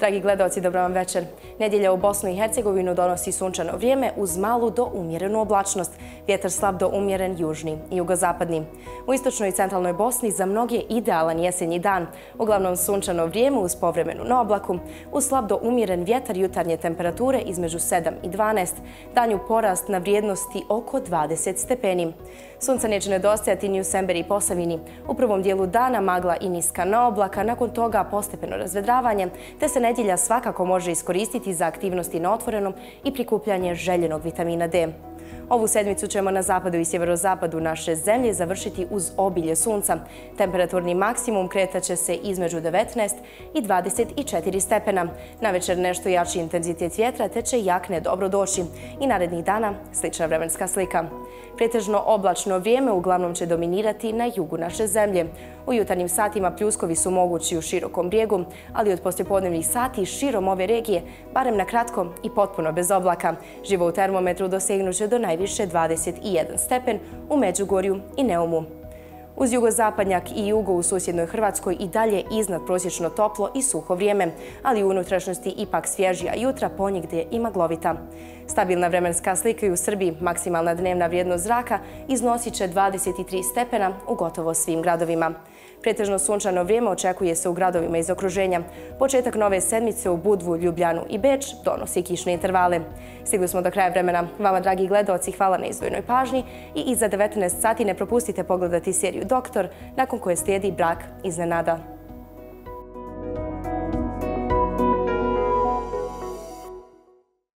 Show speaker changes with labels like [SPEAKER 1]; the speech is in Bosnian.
[SPEAKER 1] Dragi gledaoci, dobro vam večer. Nedjelja u Bosnu i Hercegovinu donosi sunčano vrijeme uz malu do umjerenu oblačnost. Vjetar slab do umjeren južni i jugozapadni. U istočnoj i centralnoj Bosni za mnoge idealan jesenji dan. Uglavnom sunčano vrijeme uz povremenu na oblaku. Uz slab do umjeren vjetar jutarnje temperature između 7 i 12. Danju porast na vrijednosti oko 20 stepeni. Sunca neće nedostajati ni u Semberi i Posavini. U prvom dijelu dana magla i niska na oblaka, nakon toga postepeno razvedravanje, te se nedjelja svakako može iskoristiti za aktivnosti na otvorenom i prikupljanje željenog vitamina D. Ovu sedmicu ćemo na zapadu i sjeverozapadu naše zemlje završiti uz obilje sunca. Temperaturni maksimum kretaće se između 19 i 24 stepena. Navečer nešto jači intenzitet vjetra, te će jakne dobro doći. I narednih dana slična vremenska slika. Pretežno oblačno vrijeme uglavnom će dominirati na jugu naše zemlje. U jutarnjim satima pljuskovi su mogući u Širokom Brijegu, ali od poslijepodnevnih sati širom ove regije, barem na kratko i potpuno bez oblaka. Živo u termometru dosegnuće do najviše 21 stepen u Međugorju i Neumu. Uz jugozapadnjak i jugo u susjednoj Hrvatskoj i dalje iznad prosječno toplo i suho vrijeme, ali u unutrašnjosti ipak svježija jutra, ponegdje i maglovita. Stabilna vremenska slika i u Srbiji, maksimalna dnevna vrijednost zraka iznosit će 23 stepena u gotovo svim gradovima. Pretežno sunčano vrijeme očekuje se u gradovima iz okruženja. Početak nove sedmice u Budvu, Ljubljanu i Beč donosi kišne intervale. Stigli smo do kraja vremena. Vama, dragi gledaoci, hvala na izdvojenoj pažnji i iza 19 sati ne propustite pogledati seriju Doktor, nakon koje slijedi Brak iznenada.